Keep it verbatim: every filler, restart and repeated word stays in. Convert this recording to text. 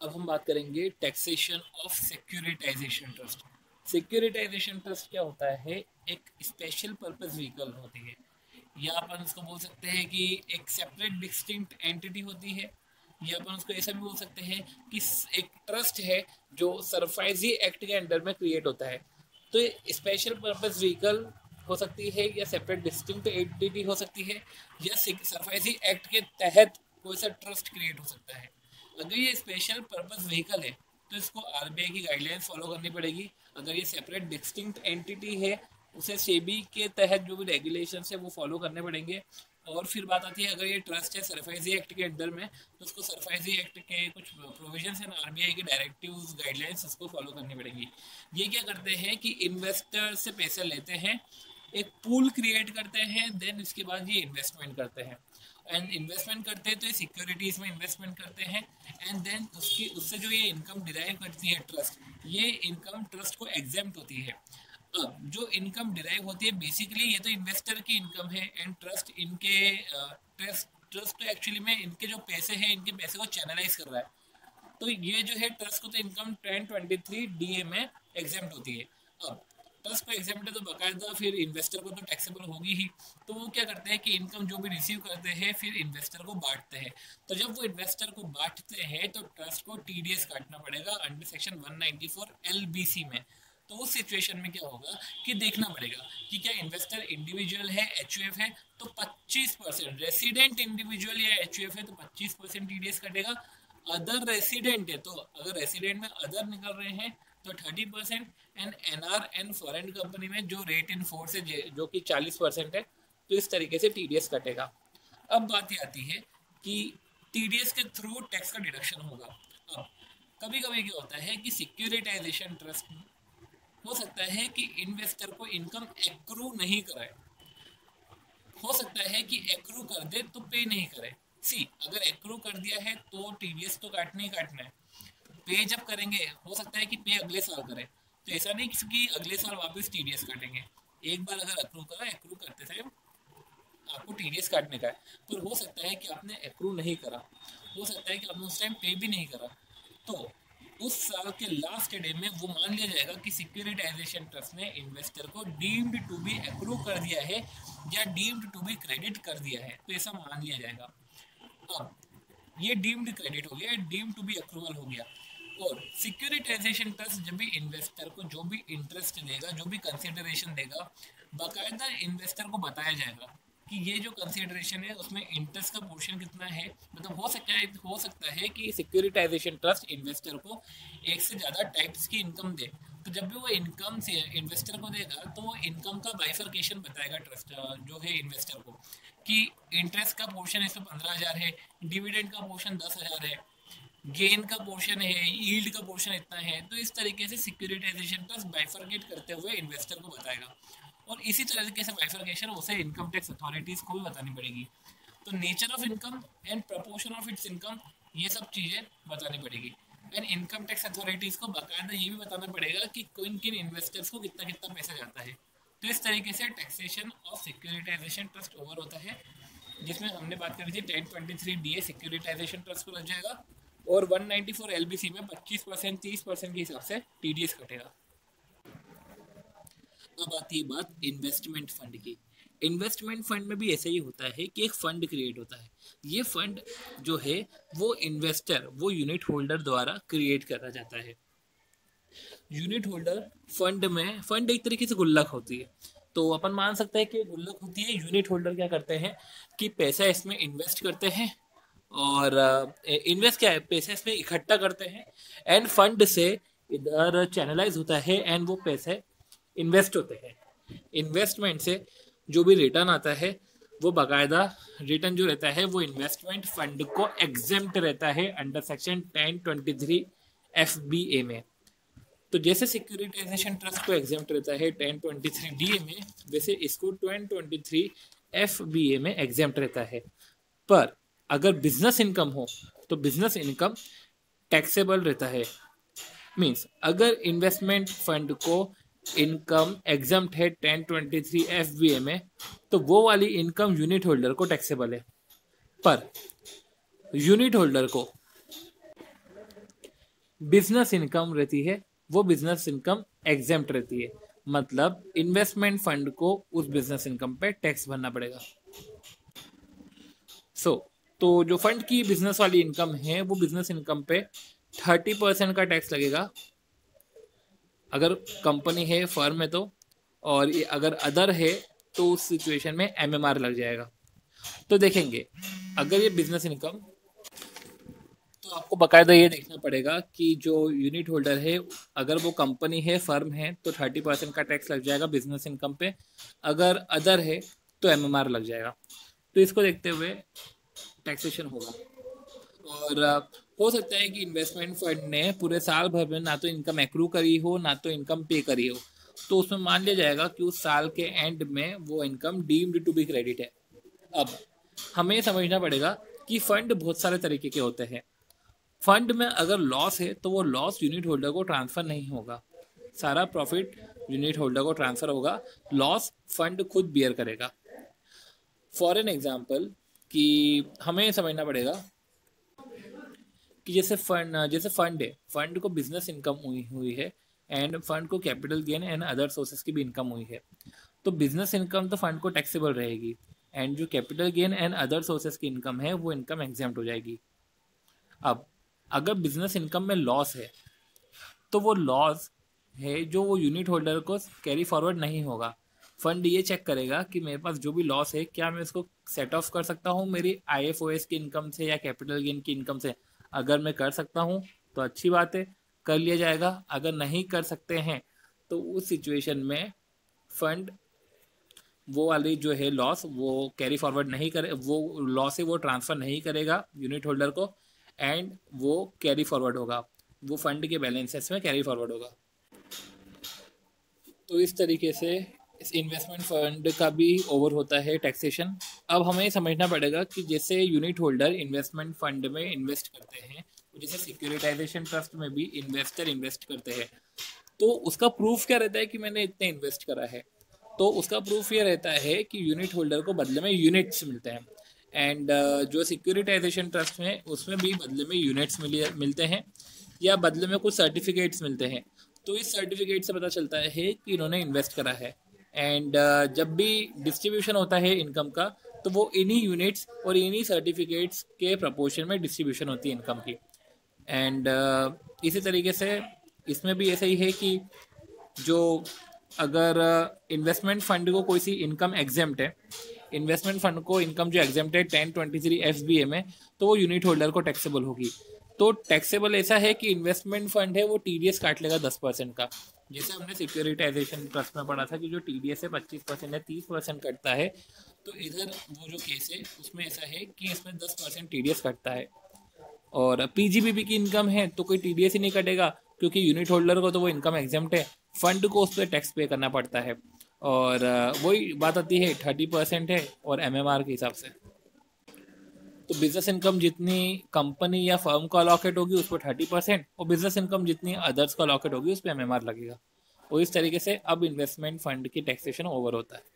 अब हम बात करेंगे taxation of securitization trust. Securitization trust क्या होता है? एक स्पेशल पर्पस व्हीकल होती है, या अपन उसको बोल सकते हैं कि एक सेपरेट डिस्टिंक्ट एंटिटी होती है, या अपन उसको ऐसा भी बोल सकते हैं कि एक ट्रस्ट है जो सरफाइजी एक्ट के अंडर में क्रिएट होता है। तो स्पेशल पर्पस व्हीकल हो सकती है, या सेपरेट डिस्टिंक्ट एंटिटी हो सकती है, या सरफाइजी एक्ट के तहत कोई सा ट्रस्ट क्रिएट हो सकता है। अगर ये स्पेशल पर्पस व्हीकल है तो इसको आरबीआई की गाइडलाइंस फॉलो करनी पड़ेगी। अगर ये सेपरेट डिस्टिंक्ट एंटिटी है उसे सेबी के तहत जो भी रेगुलेशन है वो फॉलो करने पड़ेंगे। और फिर बात आती है, अगर ये ट्रस्ट है सरफाइजी एक्ट के अंडर में तो उसको सरफाइजी एक्ट के कुछ प्रोविजंस एंड आरबीआई के डायरेक्टिव्स गाइडलाइंस उसको फॉलो करनी पड़ेगी। ये क्या करते हैं कि इन्वेस्टर से पैसे लेते हैं, एक पूल क्रिएट करते हैं, देन इसके बाद ये इन्वेस्टमेंट करते हैं। एंड इन्वेस्टमेंट करते हैं तो ये सिक्योरिटीज़ में इन्वेस्टमेंट करते हैं, एंड देन उसकी उससे जो ये इनकम डिराइव करती है ट्रस्ट, ये इनकम ट्रस्ट को एग्जेम्प्ट होती है। अब जो इनकम डिराइव होती है बेसिकली ये तो इन्वेस्टर की इनकम है, एंड ट्रस्ट इनके ट्रस्ट ट्रस्ट तो एक्चुअली में इनके जो पैसे हैं इनके पैसे को चैनलाइज कर रहा है। तो ये जो है ट्रस्ट को तो income ten twenty three D A में एग्जेम्प्ट होती है। अब ट्रस्ट को एग्जेम्प्ट है तो बाकायदा फिर इन्वेस्टर को तो टैक्सेबल होगी ही। तो वो क्या करते हैं कि इनकम जो भी रिसीव करते हैं फिर इन्वेस्टर को बांटते हैं। तो जब वो इन्वेस्टर को बांटते हैं तो ट्रस्ट को टीडीएस काटना पड़ेगा under section one ninety four L B C में। तो उस सिचुएशन में क्या होगा कि देखना पड़ेगा कि क्या इन्वेस्टर इंडिविजुअल है, एचयूएफ है, तो पच्चीस परसेंट, रेसिडेंट इंडिविजुअल या एचयूएफ है तो पच्चीस परसेंट टीडीएस कटेगा। अदर रेसिडेंट है तो अगर रेसिडेंट में अदर निकल रहे हैं तो thirty percent, and NR and foreign company में जो रेट इन फोर्स है जो कि चालीस परसेंट है, तो इस तरीके से टीडीएस कटेगा। अब बात ये आती है कि टीडीएस के थ्रू टैक्स का डिडक्शन होगा। अब कभी कभी क्या होता है कि सिक्योरिटाइजेशन ट्रस्ट हो सकता है कि इन्वेस्टर को इनकम एक्रू नहीं कराए, हो सकता है कि एक्रू कर दे तो पे नहीं करे। सी अगर एक्रू कर दिया है तो टीडीएस तो काटना ही काटना है। पे जब करेंगे हो सकता है कि पे अगले साल करें, तो ऐसा नहीं कि अगले साल वापस टीडीएस काटेंगे। एक बार अगर एक्रू करा, एक्रू करते थे आपको टीडीएस काटने का है, पर हो सकता है कि आपने एक्रू नहीं करा, हो सकता है कि आपने उस टाइम पे भी नहीं करा, तो उस साल के लास्ट डे में वो मान लिया जाएगा कि सिक्योरिटाइजेशन ट्रस्ट ने इन्वेस्टर को डीम्ड टू बी एक्रू कर दिया है या डीम्ड टू बी क्रेडिट कर दिया है, तो ऐसा मान लिया जाएगा। अब ये डीम्ड क्रेडिट हो गया, डीम्ड टू बी अप्रूवल हो गया। और सिक्योरिटाइजेशन ट्रस्ट जब भी इन्वेस्टर को जो भी इंटरेस्ट देगा, जो भी कंसिडरेशन देगा, बाकायदा इन्वेस्टर को बताया जाएगा कि ये जो कंसिडरेशन है उसमें इंटरेस्ट का पोर्शन कितना है। मतलब हो सकता है हो सकता है कि सिक्योरिटाइजेशन ट्रस्ट इन्वेस्टर को एक से ज़्यादा टाइप्स की इनकम दे, तो जब भी वो इनकम से इन्वेस्टर को देगा तो वो इनकम का बाइफर्केशन बताएगा ट्रस्ट जो है इन्वेस्टर को, कि इंटरेस्ट का पोर्शन इसमें पंद्रह हज़ार है, डिविडेंड का पोर्शन दस हज़ार है, गेन का पोर्शन है, यील्ड का पोर्शन इतना है। तो इस तरीके से सिक्योरिटाइजेशन ट्रस्ट बाइफर्केट करते हुए इन्वेस्टर को बताएगा, और इसी तरीके से बाइफर्केशन उसे इनकम टैक्स अथॉरिटीज़ को भी बतानी पड़ेगी। तो nature of income and proportion of its income, ये सब चीज़ें बतानी पड़ेगी। एंड इनकम टैक्स अथॉरिटीज़ को बाकायदा ये भी बताना पड़ेगा कि किन किन इन्वेस्टर्स को कितना कितना पैसा जाता है। तो इस तरीके से taxation of securitization trust over होता है, जिसमें हमने बात करी थी ten twenty three D A securitization trust को लग जाएगा, और one ninety four L B C में पच्चीस परसेंट तीस परसेंट के हिसाब से टीडीएस कटेगा। अब आती है बात इन्वेस्टमेंट फंड की। इन्वेस्टमेंट फंड में भी ऐसा ही होता है कि एक फंड क्रिएट होता है। ये फंड जो है वो इन्वेस्टर, वो यूनिट होल्डर द्वारा क्रिएट करा जाता है। यूनिट होल्डर फंड में, फंड एक तरीके से गुल्लक होती है, तो अपन मान सकते हैं कि गुल्लक होती है। यूनिट होल्डर क्या करते हैं कि पैसा इसमें इन्वेस्ट करते हैं, और इन्वेस्ट क्या है, पैसा इसमें इकट्ठा करते हैं, एंड फंड से इधर चैनलाइज होता है, एंड वो पैसे इन्वेस्ट होते हैं। इन्वेस्टमेंट से जो भी रिटर्न आता है वो बाकायदा रिटर्न जो रहता है वो इन्वेस्टमेंट फंड को एग्जेम्प्ट रहता है under section ten twenty three F B A में। तो जैसे सिक्योरिटाइजेशन ट्रस्ट को एग्जेम्प्ट रहता है ten twenty three D A में, वैसे इसको ten twenty three F B A में एग्जेम्प्ट रहता है। पर अगर बिजनेस इनकम हो तो बिजनेस इनकम टैक्सेबल रहता है। मीन्स अगर इन्वेस्टमेंट फंड को इनकम एग्जम्प्ट है ten twenty three F B A में, तो वो वाली इनकम यूनिट होल्डर को टैक्सेबल है। पर यूनिट होल्डर को बिजनेस इनकम रहती है वो बिजनेस इनकम एग्जेम्प्ट रहती है, मतलब इन्वेस्टमेंट फंड को उस बिजनेस इनकम पे टैक्स भरना पड़ेगा। सो so, तो जो फंड की बिजनेस वाली इनकम है वो बिजनेस इनकम पे थर्टी परसेंट का टैक्स लगेगा अगर कंपनी है, फर्म है तो, और ये अगर अदर है तो उस सिचुएशन में एमएमआर लग जाएगा। तो देखेंगे अगर ये बिजनेस इनकम, तो आपको बकायदा ये देखना पड़ेगा कि जो यूनिट होल्डर है अगर वो कंपनी है, फर्म है, तो थर्टी परसेंट का टैक्स लग जाएगा बिजनेस इनकम पे, अगर अदर है तो एमएमआर लग जाएगा। तो इसको देखते हुए टैक्सेशन होगा। और अ, हो सकता है कि इन्वेस्टमेंट फंड ने पूरे साल भर में ना तो इनकम एक्रू करी हो ना तो इनकम पे करी हो, तो उसमें मान लिया जाएगा कि उस साल के एंड में वो income deemed to be credit है। अब हमें समझना पड़ेगा कि फंड बहुत सारे तरीके के होते हैं। फंड में अगर लॉस है तो वो लॉस यूनिट होल्डर को ट्रांसफर नहीं होगा, सारा प्रॉफिट यूनिट होल्डर को ट्रांसफर होगा, लॉस फंड खुद बियर करेगा। फॉर एन एग्जाम्पल कि हमें समझना पड़ेगा कि जैसे फंड जैसे फंड है, फंड को बिजनेस इनकम हुई हुई है एंड फंड को capital gain and other sources की भी इनकम हुई है, तो बिजनेस इनकम तो फंड को टैक्सेबल रहेगी एंड जो capital gain and other sources की इनकम है वो इनकम एग्जेम्प्ट हो जाएगी। अब अगर बिजनेस इनकम में लॉस है तो वो लॉस है जो वो यूनिट होल्डर को कैरी फॉरवर्ड नहीं होगा। फंड ये चेक करेगा कि मेरे पास जो भी लॉस है क्या मैं इसको सेट ऑफ कर सकता हूँ मेरी आईएफओएस की इनकम से या कैपिटल गेन की इनकम से। अगर मैं कर सकता हूँ तो अच्छी बात है, कर लिया जाएगा। अगर नहीं कर सकते हैं तो उस सिचुएशन में फंड वो वाली जो है लॉस वो कैरी फॉरवर्ड नहीं करे, वो लॉस है वो ट्रांसफ़र नहीं करेगा यूनिट होल्डर को एंड वो कैरी फॉरवर्ड होगा, वो फंड के बैलेंसेस में कैरी फॉरवर्ड होगा। तो इस तरीके से इस इन्वेस्टमेंट फंड का भी ओवर होता है टैक्सेशन। अब हमें समझना पड़ेगा कि जैसे यूनिट होल्डर इन्वेस्टमेंट फंड में इन्वेस्ट करते हैं, जैसे सिक्योरिटाइजेशन ट्रस्ट में भी इन्वेस्टर इन्वेस्ट करते हैं, तो उसका प्रूफ क्या रहता है कि मैंने इतने इन्वेस्ट करा है। तो उसका प्रूफ ये रहता है कि यूनिट होल्डर को बदले में यूनिट्स मिलते हैं एंड uh, जो सिक्योरिटाइजेशन ट्रस्ट में उसमें भी बदले में यूनिट्स मिलते हैं या बदले में कुछ सर्टिफिकेट्स मिलते हैं। तो इस सर्टिफिकेट से पता चलता है कि इन्होंने इन्वेस्ट करा है एंड uh, जब भी डिस्ट्रीब्यूशन होता है इनकम का तो वो इन्हीं यूनिट्स और इन्हीं सर्टिफिकेट्स के प्रपोर्शन में डिस्ट्रीब्यूशन होती है इनकम की। एंड uh, इसी तरीके से इसमें भी ऐसा ही है कि जो अगर इन्वेस्टमेंट uh, फंड को कोई सी इनकम एग्जेम्प्ट है, इन्वेस्टमेंट फंड को इनकम जो एग्जेम्प्ट है ten twenty three F B A में, तो वो यूनिट होल्डर को टैक्सेबल होगी। तो टैक्सेबल ऐसा है कि इन्वेस्टमेंट फंड है वो टीडीएस काट लेगा दस परसेंट का, जैसे हमने सिक्योरिटाइजेशन ट्रस्ट में पढ़ा था कि जो टीडीएस है पच्चीस परसेंट या तीस परसेंट कटता है, तो इधर वो जो केस है उसमें ऐसा है कि इसमें दस परसेंट टीडीएस कटता है। और पीजीबीपी की इनकम है तो कोई टीडीएस ही नहीं कटेगा क्योंकि यूनिट होल्डर को तो वो इनकम एग्जेम्प्ट है, फंड को उस पर टैक्स पे करना पड़ता है। और वही बात आती है थर्टी परसेंट है और एमएमआर के हिसाब से। तो बिजनेस इनकम जितनी कंपनी या फर्म को अलॉकेट होगी उस पर थर्टी परसेंट और बिजनेस इनकम जितनी अदर्स को अलॉकेट होगी उस पर एमएमआर लगेगा। और इस तरीके से अब इन्वेस्टमेंट फंड की टैक्सेशन ओवर होता है।